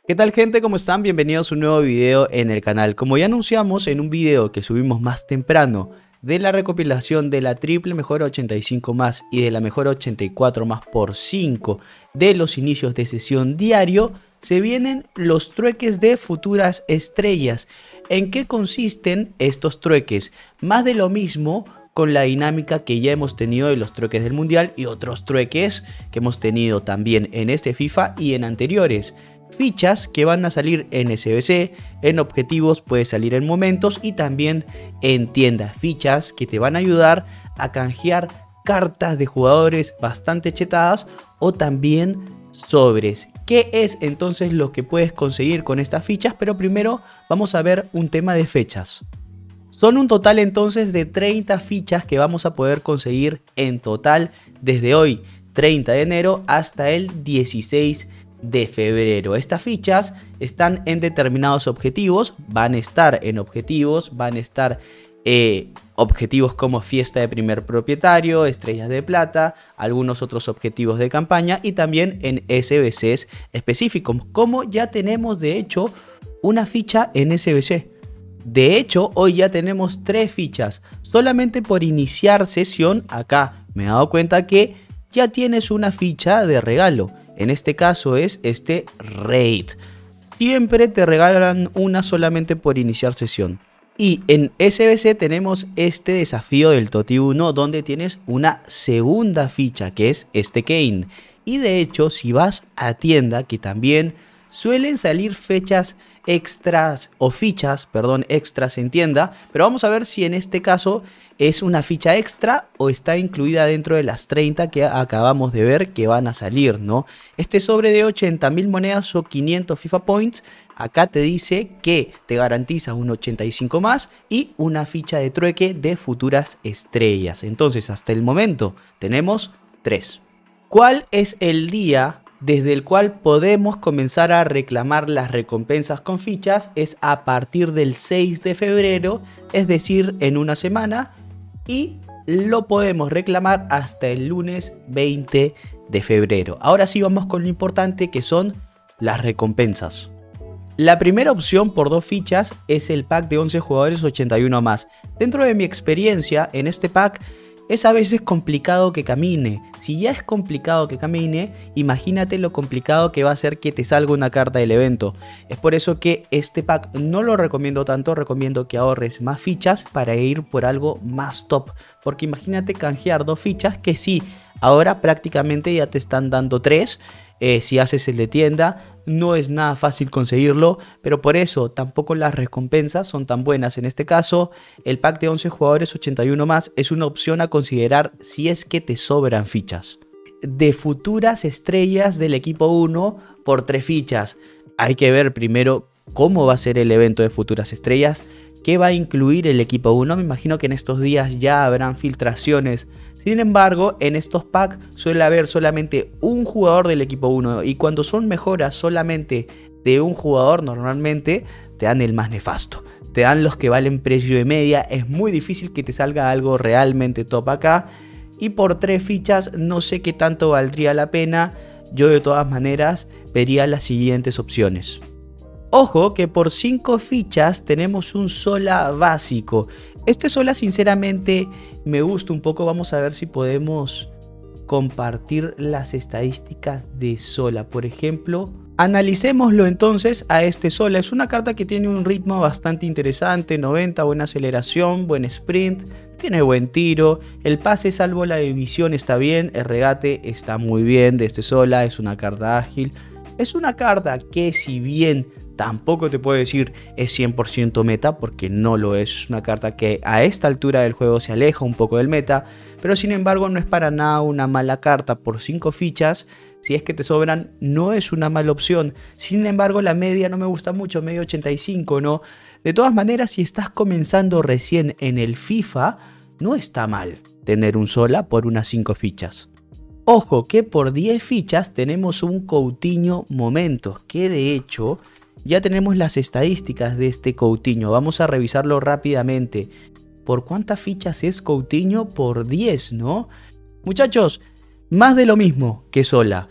¿Qué tal, gente? ¿Cómo están? Bienvenidos a un nuevo video en el canal. Como ya anunciamos en un video que subimos más temprano de la recopilación de la triple mejora 85 más y de la mejora 84 más por 5 de los inicios de sesión diario, se vienen los trueques de futuras estrellas. ¿En qué consisten estos trueques? Más de lo mismo con la dinámica que ya hemos tenido de los trueques del mundial y otros trueques que hemos tenido también en este FIFA y en anteriores. Fichas que van a salir en SBC, en objetivos, puede salir en momentos y también en tiendas. Fichas que te van a ayudar a canjear cartas de jugadores bastante chetadas o también sobres. ¿Qué es entonces lo que puedes conseguir con estas fichas? Pero primero vamos a ver un tema de fechas. Son un total entonces de 30 fichas que vamos a poder conseguir en total desde hoy 30 de enero hasta el 16 de febrero. Estas fichas están en determinados objetivos, van a estar en objetivos, van a estar objetivos como fiesta de primer propietario, estrellas de plata, algunos otros objetivos de campaña y también en SBCs específicos, como ya tenemos de hecho una ficha en SBC. De hecho, hoy ya tenemos 3 fichas. Solamente por iniciar sesión acá me he dado cuenta que ya tienes una ficha de regalo. En este caso es este raid. Siempre te regalan una solamente por iniciar sesión. Y en SBC tenemos este desafío del TOTY 1 donde tienes una segunda ficha que es este Kane. Y de hecho si vas a tienda, que también suelen salir fechas extras o fichas, perdón, extras en tienda, pero vamos a ver si en este caso es una ficha extra o está incluida dentro de las 30 que acabamos de ver que van a salir, ¿no? Este sobre de 80.000 monedas o 500 FIFA Points, acá te dice que te garantiza un 85 más y una ficha de trueque de futuras estrellas. Entonces hasta el momento tenemos 3. ¿Cuál es el día desde el cual podemos comenzar a reclamar las recompensas con fichas? Es a partir del 6 de febrero, es decir, en una semana, y lo podemos reclamar hasta el lunes 20 de febrero. Ahora sí vamos con lo importante, que son las recompensas. La primera opción por 2 fichas es el pack de 11 jugadores 81 más. Dentro de mi experiencia en este pack es a veces complicado que camine. Si ya es complicado que camine, imagínate lo complicado que va a ser que te salga una carta del evento. Es por eso que este pack no lo recomiendo tanto, recomiendo que ahorres más fichas para ir por algo más top. Porque imagínate canjear 2 fichas que sí, ahora prácticamente ya te están dando 3. Si haces el de tienda, no es nada fácil conseguirlo, pero por eso tampoco las recompensas son tan buenas. En este caso, el pack de 11 jugadores 81 más es una opción a considerar si es que te sobran fichas. De futuras estrellas del equipo 1 por 3 fichas. Hay que ver primero cómo va a ser el evento de futuras estrellas, qué va a incluir el equipo 1. Me imagino que en estos días ya habrán filtraciones. Sin embargo, en estos packs suele haber solamente un jugador del equipo 1 y cuando son mejoras solamente de un jugador, normalmente te dan el más nefasto. Te dan los que valen precio de media. Es muy difícil que te salga algo realmente top acá. Y por 3 fichas no sé qué tanto valdría la pena. Yo de todas maneras vería las siguientes opciones. Ojo que por 5 fichas tenemos un Sola básico. Este Sola sinceramente me gusta un poco. Vamos a ver si podemos compartir las estadísticas de Sola. Por ejemplo, analicémoslo entonces a este Sola. Es una carta que tiene un ritmo bastante interesante. 90, buena aceleración, buen sprint, tiene buen tiro. El pase salvo la división está bien. El regate está muy bien de este Sola. Es una carta ágil. Es una carta que si bien tampoco te puedo decir es 100% meta, porque no lo es. Es una carta que a esta altura del juego se aleja un poco del meta, pero sin embargo no es para nada una mala carta. Por 5 fichas, si es que te sobran, no es una mala opción. Sin embargo la media no me gusta mucho, medio 85, ¿no? De todas maneras, si estás comenzando recién en el FIFA, no está mal tener un Sola por unas 5 fichas. Ojo que por 10 fichas tenemos un Coutinho Momentos, que de hecho ya tenemos las estadísticas de este Coutinho. Vamos a revisarlo rápidamente. ¿Por cuántas fichas es Coutinho? Por 10, ¿no? Muchachos, más de lo mismo que Sola.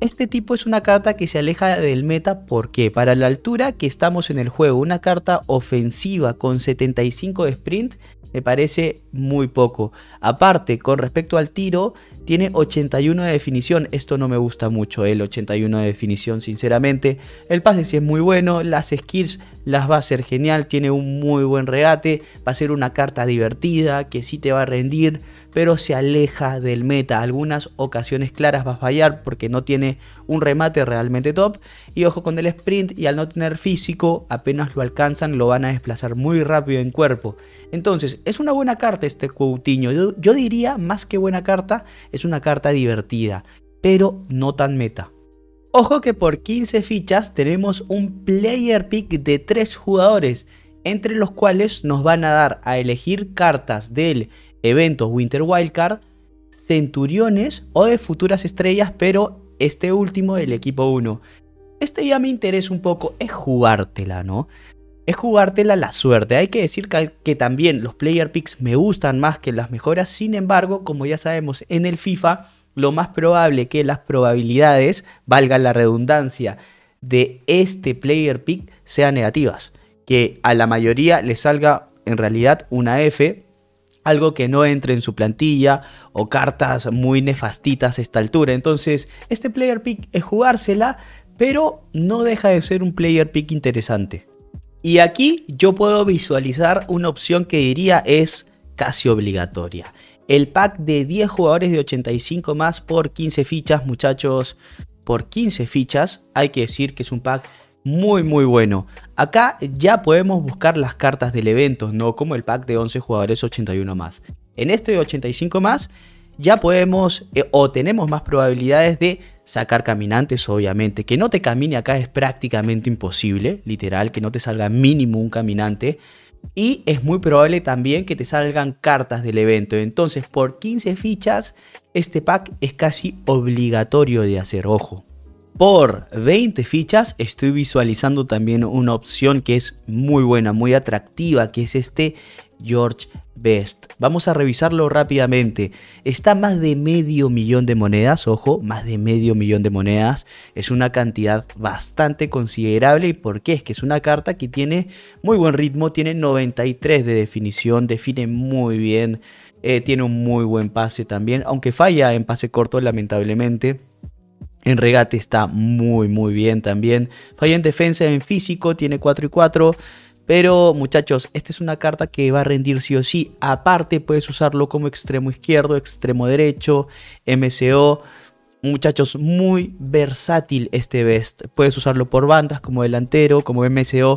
este tipo es una carta que se aleja del meta porque para la altura que estamos en el juego, una carta ofensiva con 75 de sprint me parece muy poco. Aparte, con respecto al tiro, tiene 81 de definición. Esto no me gusta mucho, el 81 de definición, sinceramente. El pase sí es muy bueno, las skills las va a hacer genial, tiene un muy buen regate, va a ser una carta divertida que sí te va a rendir, pero se aleja del meta. Algunas ocasiones claras va a fallar porque no tiene un remate realmente top. Y ojo con el sprint, y al no tener físico, apenas lo alcanzan, lo van a desplazar muy rápido en cuerpo. Entonces, es una buena carta este Coutinho. Yo diría, más que buena carta, es una carta divertida, pero no tan meta. Ojo que por 15 fichas tenemos un player pick de 3 jugadores, entre los cuales nos van a dar a elegir cartas del evento Winter Wildcard, centuriones o de futuras estrellas, pero este último del equipo 1. Este ya me interesa un poco, es jugártela, ¿no? Es jugártela la suerte. Hay que decir que también los player picks me gustan más que las mejoras. Sin embargo, como ya sabemos, en el FIFA lo más probable que las probabilidades, valga la redundancia, de este player pick sean negativas. Que a la mayoría le salga en realidad una F, algo que no entre en su plantilla, o cartas muy nefastitas a esta altura. Entonces, este player pick es jugársela, pero no deja de ser un player pick interesante. Y aquí yo puedo visualizar una opción que diría es casi obligatoria. El pack de 10 jugadores de 85 más por 15 fichas, muchachos. Por 15 fichas hay que decir que es un pack muy bueno. Acá ya podemos buscar las cartas del evento, no como el pack de 11 jugadores 81 más. En este de 85 más ya podemos o tenemos más probabilidades de sacar caminantes, obviamente. Que no te camine acá es prácticamente imposible, literal, que no te salga mínimo un caminante. Y es muy probable también que te salgan cartas del evento. Entonces, por 15 fichas, este pack es casi obligatorio de hacer, ojo. Por 20 fichas estoy visualizando también una opción que es muy buena, muy atractiva, que es este George Best. Vamos a revisarlo rápidamente. Está más de medio millón de monedas, ojo, más de medio millón de monedas. Es una cantidad bastante considerable. ¿Y por qué? Es que es una carta que tiene muy buen ritmo, tiene 93 de definición, define muy bien, tiene un muy buen pase también, aunque falla en pase corto lamentablemente. En regate está muy bien también. Falla en defensa, en físico, tiene 4 y 4. Pero muchachos, esta es una carta que va a rendir sí o sí. Aparte puedes usarlo como extremo izquierdo, extremo derecho, MCO. Muchachos, muy versátil este Best. Puedes usarlo por bandas, como delantero, como MCO.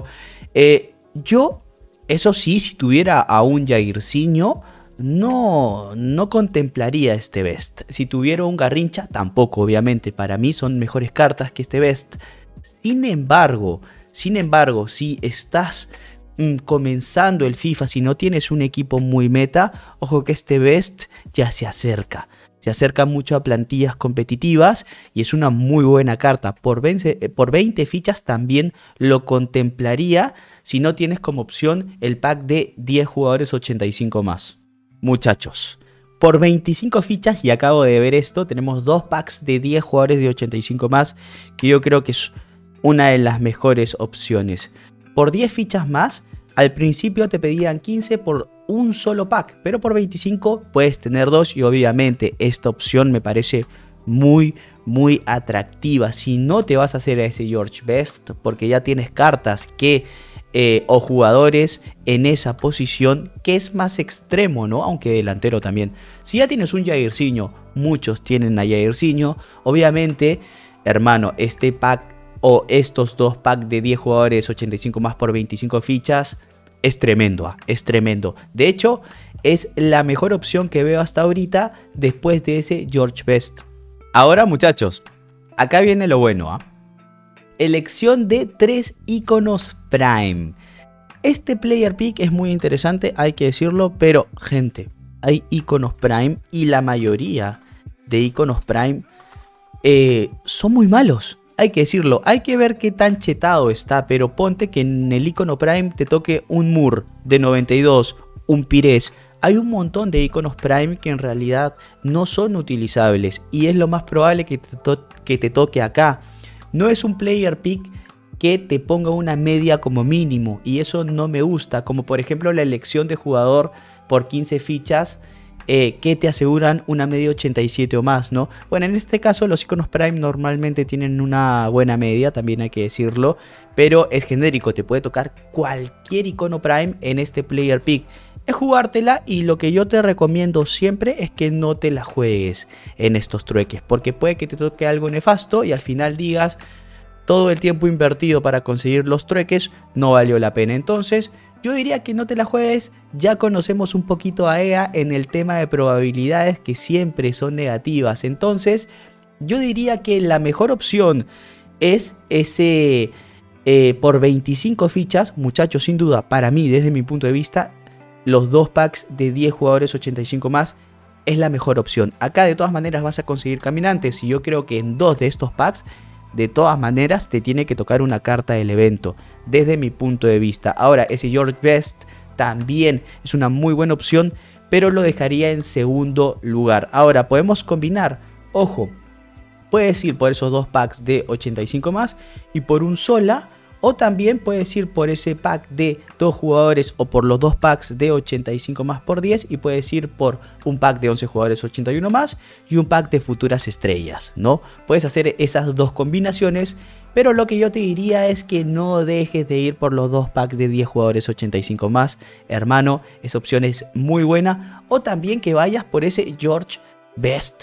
Yo, eso sí, si tuviera a un Jairzinho, no contemplaría este Best. Si tuviera un Garrincha, tampoco, obviamente. Para mí son mejores cartas que este Best. Sin embargo, si estás comenzando el FIFA, si no tienes un equipo muy meta, ojo que este Best ya se acerca. Se acerca mucho a plantillas competitivas y es una muy buena carta. Por 20 fichas también lo contemplaría si no tienes como opción el pack de 10 jugadores 85 más. Muchachos, por 25 fichas, y acabo de ver esto, tenemos dos packs de 10 jugadores de 85 más, que yo creo que es una de las mejores opciones. Por 10 fichas más, al principio te pedían 15 por un solo pack, pero por 25 puedes tener dos, y obviamente esta opción me parece muy atractiva. Si no te vas a hacer a ese George Best, porque ya tienes cartas que o jugadores en esa posición que es más extremo, ¿no? Aunque delantero también. Si ya tienes un Jairzinho, muchos tienen a Jairzinho, obviamente, hermano, este pack o estos dos packs de 10 jugadores 85 más por 25 fichas es tremendo, es tremendo. De hecho, es la mejor opción que veo hasta ahorita después de ese George Best. Ahora, muchachos, acá viene lo bueno, elección de 3 iconos Prime. Este player pick es muy interesante, hay que decirlo, pero gente, hay iconos Prime y la mayoría de iconos Prime son muy malos. Hay que decirlo, hay que ver qué tan chetado está, pero ponte que en el icono Prime te toque un Moore de 92, un Pires, hay un montón de iconos Prime que en realidad no son utilizables y es lo más probable que te toque acá. No es un player pick que te ponga una media como mínimo y eso no me gusta, como por ejemplo la elección de jugador por 15 fichas que te aseguran una media 87 o más, ¿no? Bueno, en este caso los iconos Prime normalmente tienen una buena media, también hay que decirlo, pero es genérico, te puede tocar cualquier icono Prime en este player pick. Es jugártela y lo que yo te recomiendo siempre es que no te la juegues en estos trueques, porque puede que te toque algo nefasto y al final digas todo el tiempo invertido para conseguir los trueques no valió la pena. Entonces yo diría que no te la juegues, ya conocemos un poquito a EA en el tema de probabilidades que siempre son negativas. Entonces yo diría que la mejor opción es ese por 25 fichas, muchachos, sin duda, para mí, desde mi punto de vista, los 2 packs de 10 jugadores 85 más es la mejor opción. Acá de todas maneras vas a conseguir caminantes y yo creo que en 2 de estos packs de todas maneras te tiene que tocar una carta del evento, desde mi punto de vista. Ahora, ese George Best también es una muy buena opción, pero lo dejaría en segundo lugar. Ahora, podemos combinar, ojo, puedes ir por esos 2 packs de 85 más y por un sola, o también puedes ir por ese pack de 2 jugadores o por los 2 packs de 85 más por 10 y puedes ir por un pack de 11 jugadores 81 más y un pack de futuras estrellas, ¿no? Puedes hacer esas 2 combinaciones, pero lo que yo te diría es que no dejes de ir por los 2 packs de 10 jugadores 85 más, hermano, esa opción es muy buena. O también que vayas por ese George Best,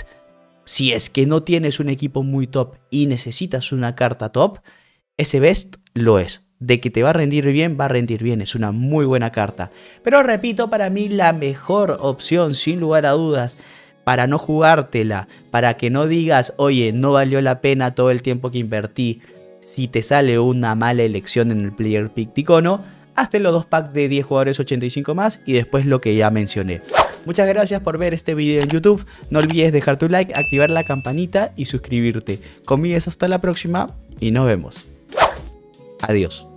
si es que no tienes un equipo muy top y necesitas una carta top, ese Best lo es. De que te va a rendir bien, es una muy buena carta. Pero repito, para mí la mejor opción, sin lugar a dudas, para no jugártela, para que no digas, oye, no valió la pena todo el tiempo que invertí, si te sale una mala elección en el player pick de icono, hazte los 2 packs de 10 jugadores 85 más y después lo que ya mencioné. Muchas gracias por ver este video en YouTube, no olvides dejar tu like, activar la campanita y suscribirte. Conmigo hasta la próxima y nos vemos. Adiós.